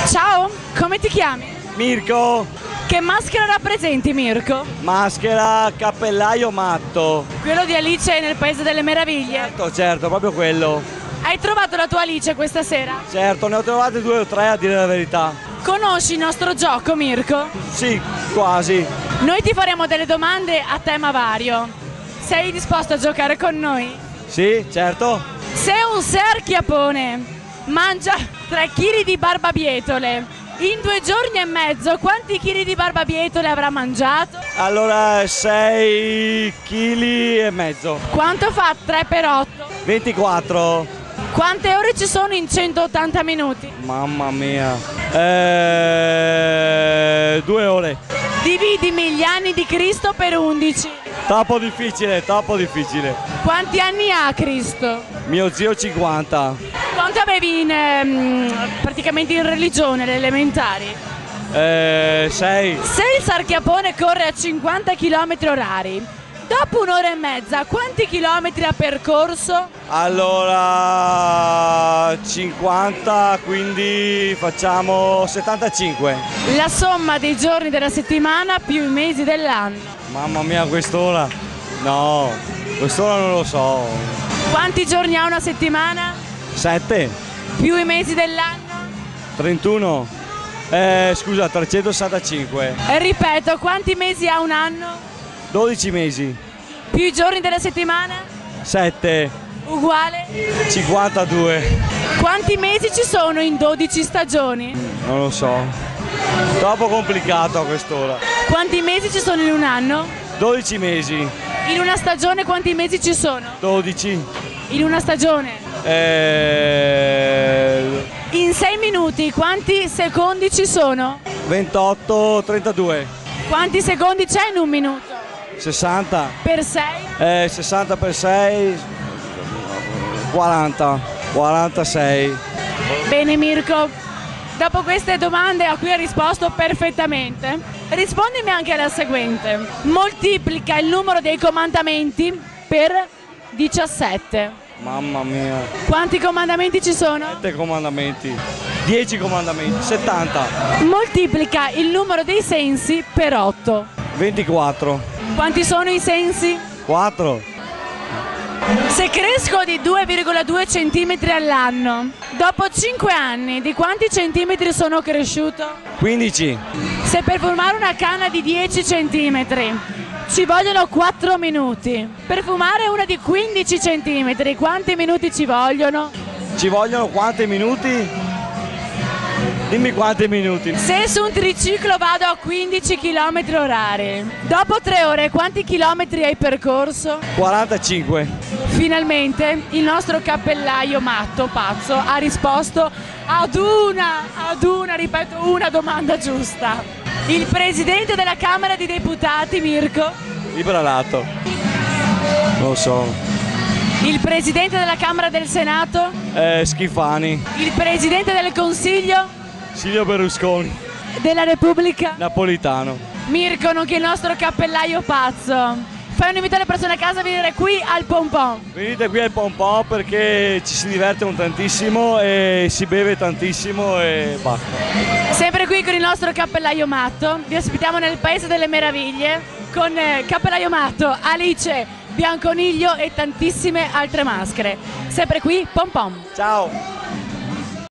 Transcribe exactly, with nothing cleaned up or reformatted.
Ciao, come ti chiami? Mirko, Che maschera rappresenti, Mirko? maschera, cappellaio matto. Quello di Alice nel Paese delle Meraviglie? Certo, certo, proprio quello. Hai trovato la tua Alice questa sera? Certo, ne ho trovate due o tre a dire la verità. Conosci il nostro gioco, Mirko? Sì, quasi. Noi ti faremo delle domande a tema vario. Sei disposto a giocare con noi? Sì, certo. Se un serchiapone mangia tre chili di barbabietole, in due giorni e mezzo quanti chili di barbabietole avrà mangiato? Allora, sei chili e mezzo. Quanto fa tre per otto? ventiquattro. Quante ore ci sono in centottanta minuti? Mamma mia. Eh, due ore. Dividimi gli anni di Cristo per undici. Troppo difficile, troppo difficile. Quanti anni ha Cristo? Mio zio cinquanta. Quanto avevi in, ehm, praticamente in religione, alle elementari? Eh, sei. Se il sarchiapone corre a cinquanta chilometri orari, dopo un'ora e mezza quanti chilometri ha percorso? Allora, cinquanta, quindi facciamo settantacinque. La somma dei giorni della settimana più i mesi dell'anno. Mamma mia, quest'ora? No, quest'ora non lo so. Quanti giorni ha una settimana? sette? Più i mesi dell'anno? trentuno? Eh, scusa, trecentosessantacinque. E ripeto, quanti mesi ha un anno? dodici mesi. Più i giorni della settimana? sette? Uguale? cinquantadue. Quanti mesi ci sono in dodici stagioni? Non lo so. Troppo complicato a quest'ora. Quanti mesi ci sono in un anno? dodici mesi. In una stagione quanti mesi ci sono? dodici. In una stagione? Eh, In sei minuti quanti secondi ci sono? ventotto, trentadue. Quanti secondi c'è in un minuto? sessanta. Per sei? Eh, sessanta per sei, quaranta, quarantasei. Bene Mirko, dopo queste domande a cui hai risposto perfettamente, rispondimi anche alla seguente. Moltiplica il numero dei comandamenti per diciassette. Mamma mia. Quanti comandamenti ci sono? sette comandamenti. dieci comandamenti. settanta. Moltiplica il numero dei sensi per otto. ventiquattro. Quanti sono i sensi? quattro. Se cresco di due virgola due centimetri all'anno, dopo cinque anni di quanti centimetri sono cresciuto? quindici. Se per fumare una canna di dieci centimetri ci vogliono quattro minuti, per fumare una di quindici centimetri quanti minuti ci vogliono? Ci vogliono quanti minuti? Dimmi quanti minuti. Se su un triciclo vado a quindici chilometri orari, dopo tre ore quanti chilometri hai percorso? quarantacinque. Finalmente il nostro cappellaio matto, pazzo, ha risposto ad una, ad una, ripeto, una domanda giusta. Il presidente della Camera dei Deputati, Mirko? Ibralato. Non lo so. Il presidente della Camera del Senato? Eh, Schifani. Il presidente del Consiglio Silvio Berlusconi. della Repubblica? Napolitano. Mirko, nonché il nostro cappellaio pazzo. Fai un invito alle persone a casa a venire qui al Pompon. Venite qui al Pompon perché ci si diverte un tantissimo e si beve tantissimo e basta. Sempre qui con il nostro cappellaio matto. Vi ospitiamo nel Paese delle Meraviglie con eh, Cappellaio Matto, Alice, Bianconiglio e tantissime altre maschere. Sempre qui, Pompon. Ciao!